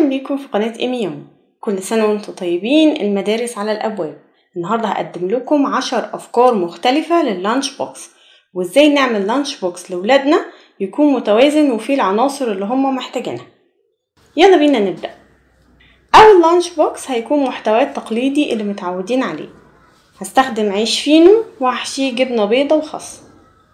أهلا بيكم في قناة إيمي يوم. كل سنة وانتم طيبين، المدارس على الأبواب. النهاردة هقدم لكم 10 أفكار مختلفة لللانش بوكس، وإزاي نعمل لانش بوكس لولادنا يكون متوازن وفيه العناصر اللي هم محتاجينها. يلا بينا نبدأ. أول لانش بوكس هيكون محتواه التقليدي اللي متعودين عليه. هستخدم عيش فينو وهحشيه جبنة بيضة وخس.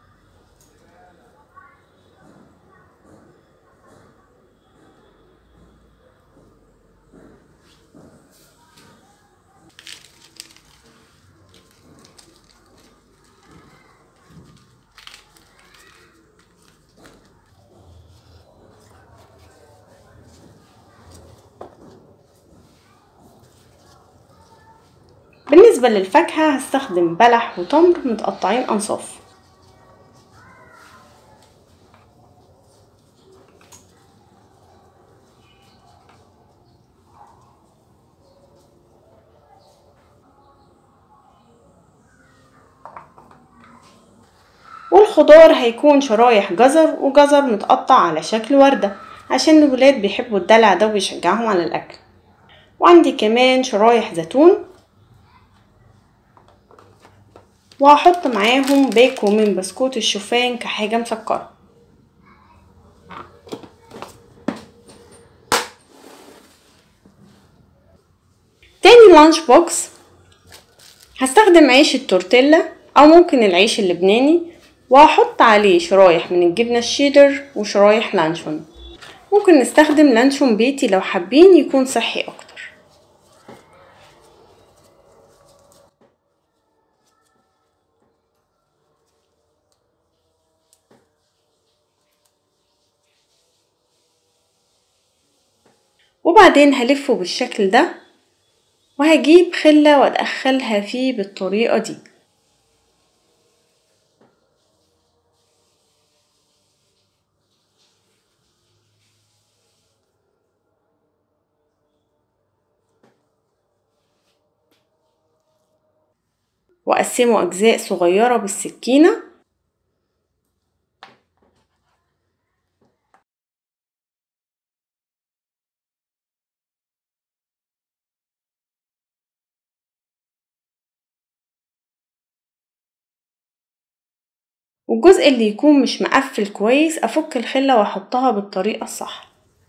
بالنسبة للفاكهة هستخدم بلح وتمر متقطعين أنصاف. والخضار هيكون شرايح جزر وجزر متقطع على شكل وردة، عشان الولاد بيحبوا الدلع ده وبيشجعهم على الأكل. وعندي كمان شرايح زيتون، وهحط معاهم باكو من بسكوت الشوفان كحاجة مسكرة. تاني لانش بوكس هستخدم عيش التورتيلا أو ممكن العيش اللبناني، وهحط عليه شرايح من الجبنة الشيدر وشرايح لانشون. ممكن نستخدم لانشون بيتي لو حابين يكون صحي أكتر. وبعدين هلفه بالشكل ده، وهجيب خلة وادخلها فيه بالطريقة دي. وأقسمه أجزاء صغيرة بالسكينة. والجزء اللي يكون مش مقفل كويس أفك الخلة وأحطها بالطريقة الصح.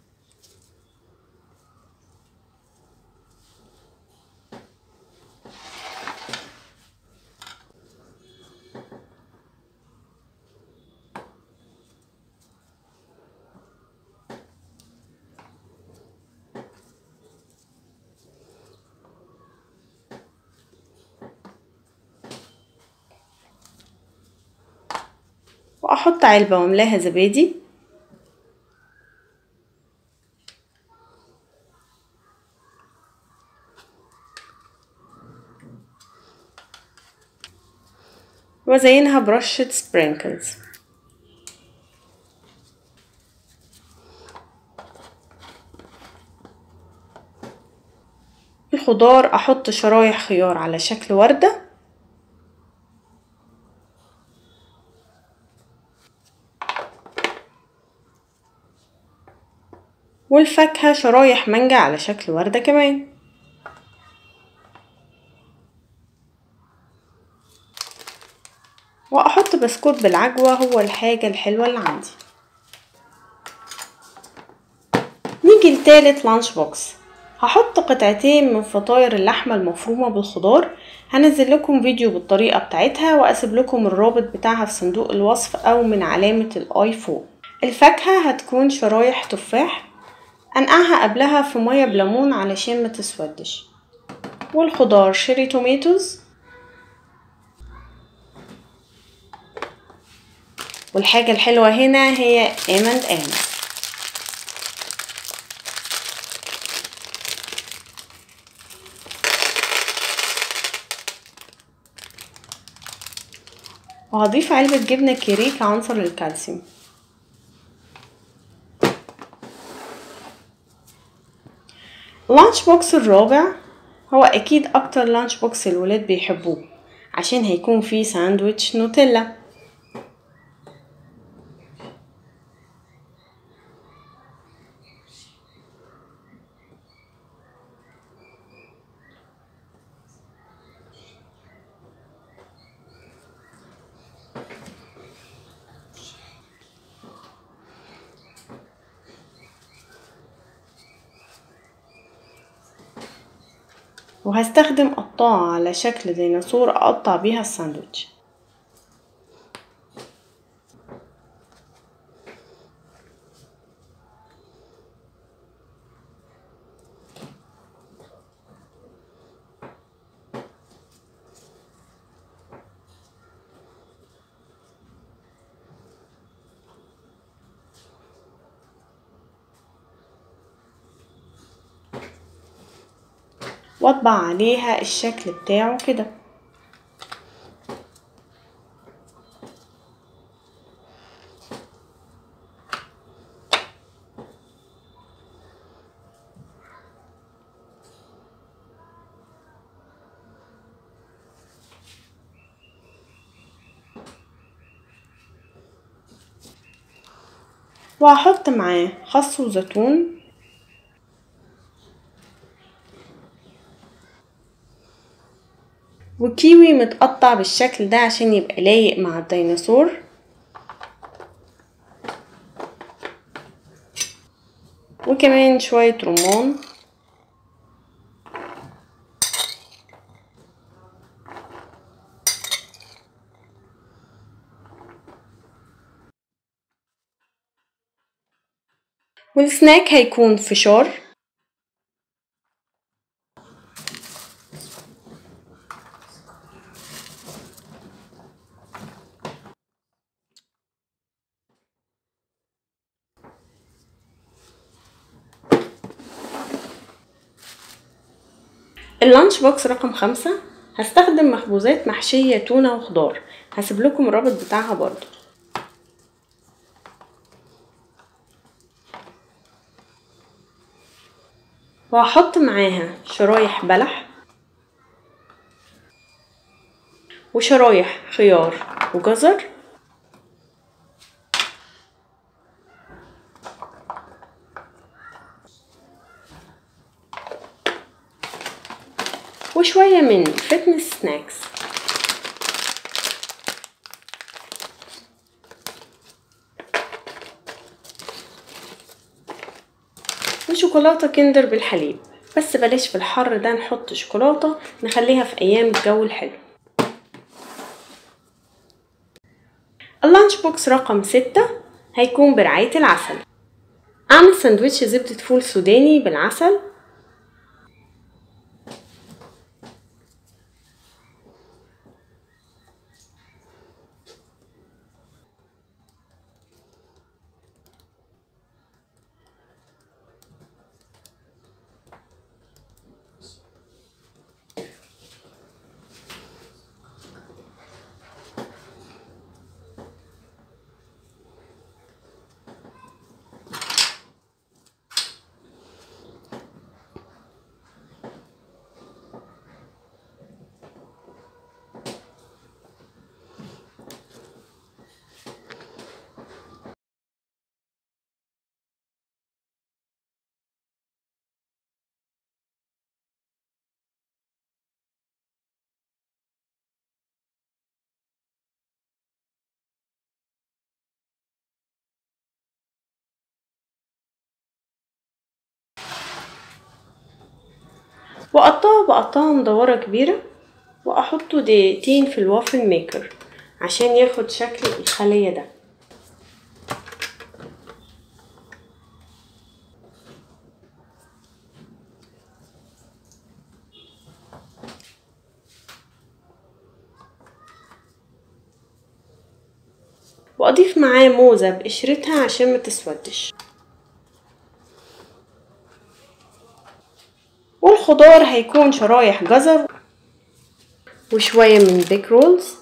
وأحط علبة واملاها زبادي، وأزينها برشة سبرينكلز. الخضار أحط شرايح خيار على شكل وردة، والفاكهة شرايح مانجا على شكل وردة كمان. وأحط بسكوت بالعجوة، هو الحاجة الحلوة اللي عندي. نيجي لتالت لانش بوكس. هحط قطعتين من فطاير اللحمة المفرومة بالخضار. هنزل لكم فيديو بالطريقة بتاعتها واسيب لكم الرابط بتاعها في صندوق الوصف او من علامة الاي فوق. الفاكهة هتكون شرايح تفاح، انقعها قبلها في مية بليمون علشان ما تسودش. والخضار شيري توميتوز. والحاجة الحلوة هنا هي M&M. وهضيف علبة جبنة كيري كعنصر للكالسيوم. لانش بوكس الرابع هو اكيد اكتر لانش بوكس الولاد بيحبوه، عشان هيكون فيه ساندويتش نوتيلا. وهستخدم قطاعة على شكل ديناصور اقطع بيها الساندوتش. واطبع عليها الشكل بتاعه كده. وهحط معاه خس وزيتون وكيوي متقطع بالشكل ده عشان يبقى لايق مع الديناصور، وكمان شوية رمان والسناك هيكون فشار. اللانش بوكس رقم 5 هستخدم مخبوزات محشية تونة وخضار، هسيب لكم الرابط بتاعها برضو. وهحط معاها شرايح بلح وشرايح خيار وجزر وشوية من فتنس سناكس وشوكولاتة كندر بالحليب، بس بلاش في الحر ده نحط شوكولاتة، نخليها في ايام الجو الحلو. اللانش بوكس رقم 6 هيكون برعاية العسل. اعمل ساندويتش زبدة فول سوداني بالعسل، واقطعه بقطعة مدورة كبيرة واحطه دقيقتين في الوافل ميكر عشان ياخد شكل الخلية ده. واضيف معاه موزة بقشرتها عشان ما تسودش، والخضار هيكون شرايح جزر وشوية من بيك رولز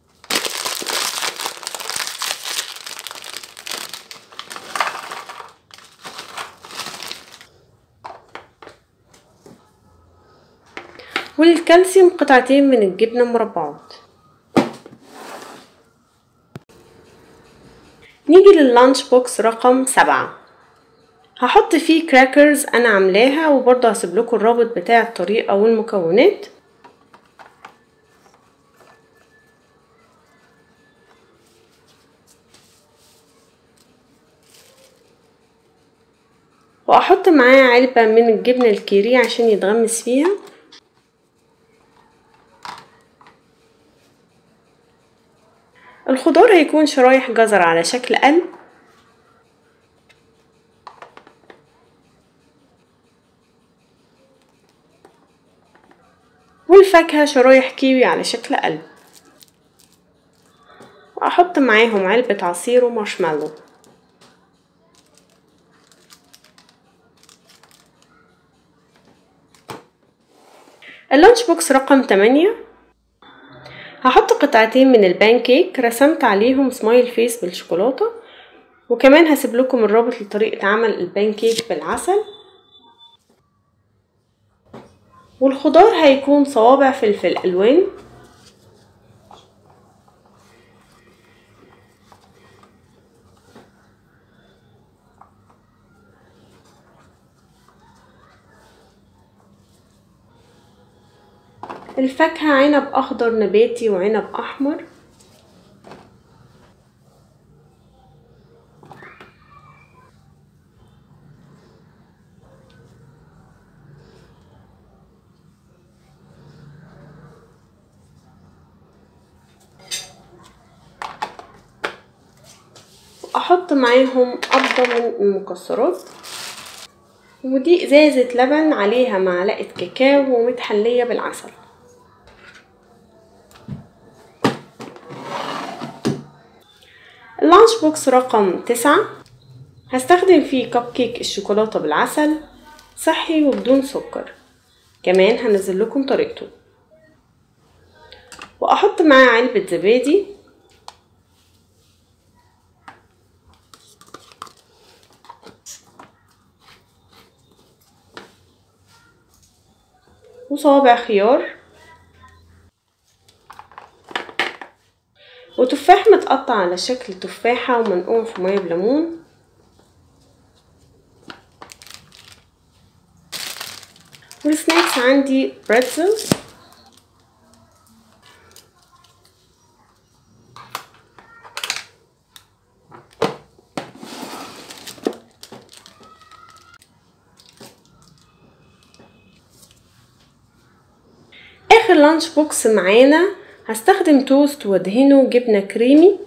والكالسيوم قطعتين من الجبنة مربعات. نيجي لللانش بوكس رقم 7 هحط فيه كراكرز انا عاملاها، وبرضه هسيب لكم الرابط بتاع الطريقة والمكونات. واحط معاه علبة من الجبنة الكيري عشان يتغمس فيها، الخضار هيكون شرايح جزر على شكل قلب، والفاكهة شرايح كيوي على شكل قلب، وأحط معاهم علبة عصير ومارشميلو. اللانش بوكس رقم 8 هحط قطعتين من البان كيك رسمت عليهم سمايل فيس بالشوكولاتة، وكمان هسيب لكم الرابط لطريقة عمل البان كيك بالعسل. والخضار هيكون صوابع فلفل الوان، الفاكهة عنب اخضر نباتي وعنب احمر، احط معاهم قبضة من المكسرات، ودي ازازة لبن عليها معلقة كاكاو ومتحلية بالعسل. اللانش بوكس رقم 9 هستخدم فيه كب كيك الشوكولاتة بالعسل، صحي وبدون سكر، كمان هنزل لكم طريقته. واحط معاه علبة زبادي، وصوابع خيار، وتفاح متقطع على شكل تفاحة ومنقوع في مية بليمون، والسناكس عندي بريتزلز، اخر لانش بوكس معانا هستخدم توست وادهنه جبنة كريمي،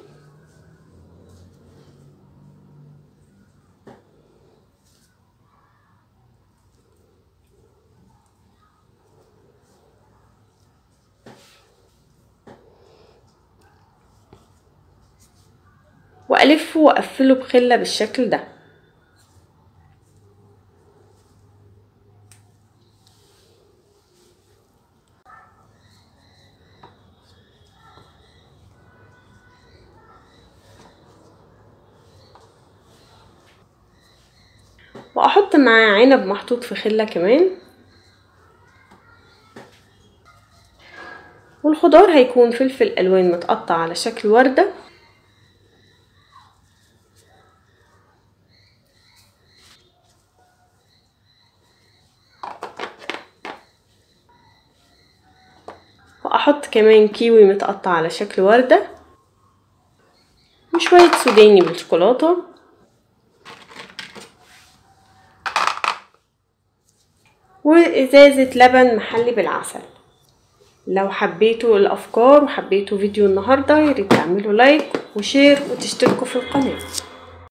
والفه واقفله بخلة بالشكل ده. واحط معاه عنب محطوط في خلة كمان، والخضار هيكون فلفل الوان متقطع على شكل وردة، واحط كمان كيوي متقطع على شكل وردة، وشوية سوداني بالشوكولاتة، وازازة لبن محلي بالعسل. لو حبيتوا الافكار وحبيتوا فيديو النهاردة ياريت تعملوا لايك وشير وتشتركوا في القناة.